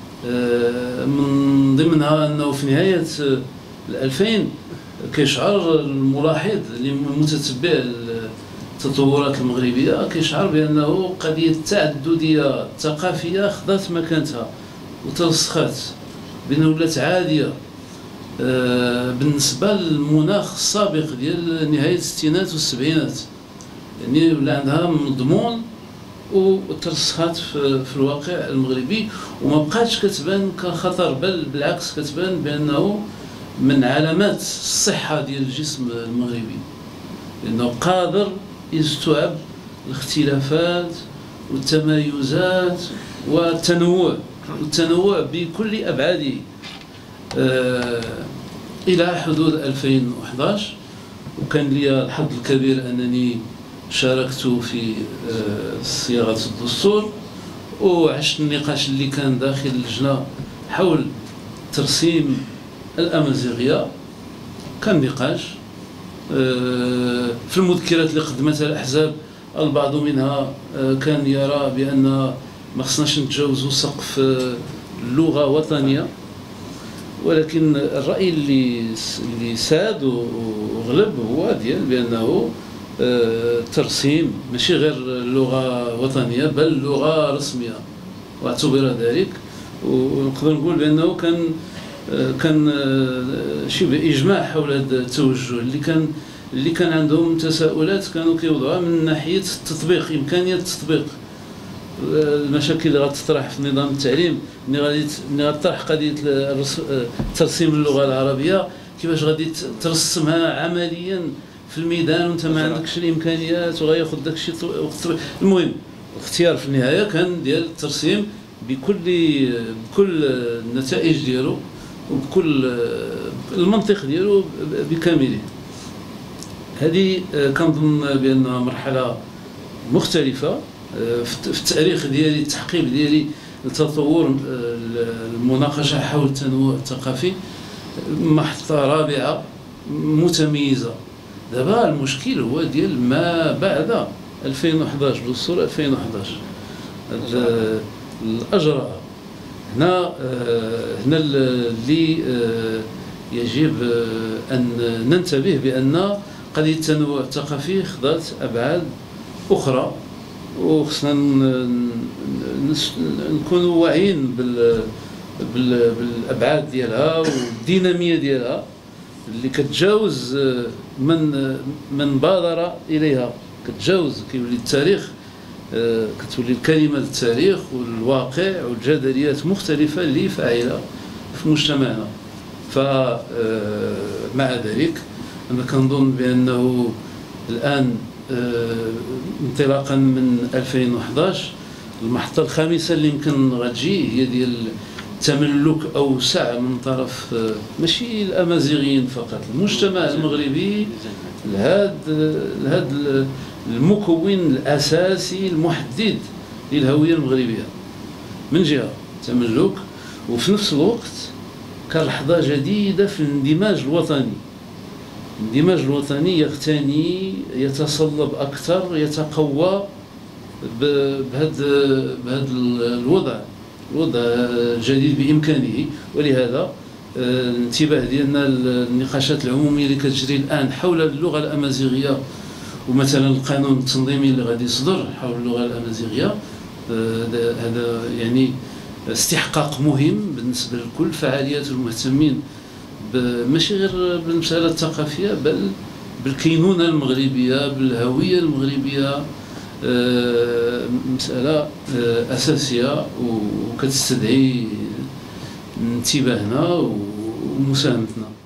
Speaker 1: من ضمنها انه في نهايه الألفين كيشعر الملاحظ اللي متتبع التطورات المغربيه كيشعر بانه قضيه التعدديه الثقافيه خذات مكانتها وترسخات، بانه ولات عاديه بالنسبه للمناخ السابق ديال نهايه الستينات والسبعينات، يعني ولا عندها مضمون وترسخات في, في الواقع المغربي، وما بقاتش كتبان كخطر، بل بالعكس كتبان بانه من علامات الصحه ديال الجسم المغربي، لانه قادر يستوعب الاختلافات والتمايزات والتنوع والتنوع بكل ابعاده. آه الى حدود ألفين وأحد عشر، وكان لي الحظ الكبير انني شاركت في آه صياغه الدستور، وعشت النقاش اللي كان داخل اللجنه حول ترسيم الامازيغيه. كان نقاش آه في المذكرات اللي قدمتها الاحزاب البعض منها آه كان يرى بان ما خصناش نتجاوزوا سقف آه اللغه وطنيه، ولكن الرأي اللي اللي ساد وغلب هو ديال بأنه ترسيم ماشي غير لغة وطنية بل لغة رسمية، واعتبر ذلك، ونقدر نقول بأنه كان كان شبه إجماع حول هذا التوجه. اللي كان اللي كان عندهم تساؤلات كانوا كيوضعوها من ناحية التطبيق، إمكانية التطبيق، المشاكل اللي غتطرح في نظام التعليم، ملي غادي ملي غتطرح قضيه ترسيم اللغه العربيه، كيفاش غادي ترسمها عمليا في الميدان وانت ما عندكش الامكانيات وغياخذ داك الشيء وقت. المهم الاختيار في النهايه كان ديال الترسيم بكل بكل النتائج ديالو وبكل المنطق ديالو بكامله. هذه كنظن بانها مرحله مختلفه في التاريخ ديالي، التحقيق ديالي لتطور المناقشه حول التنوع الثقافي، محطه رابعه متميزه. دابا المشكل هو ديال ما بعد ألفين وأحد عشر، دستور ألفين وأحد عشر الاجراء. هنا هنا اللي يجب ان ننتبه بان قضيه التنوع الثقافي خذات ابعاد اخرى، وخصنا نكونوا واعيين بال بالابعاد ديالها والديناميه ديالها اللي كتجاوز من من بادر اليها، كتجاوز كيولي التاريخ، كتولي الكلمه للتاريخ والواقع والجدليات مختلفه اللي فاعله في مجتمعنا. فمع ذلك انا كنظن بانه الان انطلاقا من ألفين وأحد عشر المحطه الخامسه اللي يمكن غتجي هي ديال تملك اوسع من طرف ماشي الامازيغيين فقط، المجتمع المغربي لهذا لهذا المكون الاساسي المحدد للهويه المغربيه من جهه تملك، وفي نفس الوقت كلحظه جديده في الاندماج الوطني. الاندماج الوطني يغتني، يتصلب اكثر، يتقوى بهذا بهذا الوضع الوضع الجديد بامكانه. ولهذا الانتباه ديالنا للنقاشات العموميه اللي كتجري الان حول اللغه الامازيغيه، ومثلا القانون التنظيمي اللي غادي يصدر حول اللغه الامازيغيه، هذا يعني استحقاق مهم بالنسبه لكل فعاليات المهتمين ماشي غير بالمساله الثقافيه بل بالكينونه المغربيه، بالهويه المغربيه. مساله اساسيه وكتستدعي انتباهنا ومساهمتنا.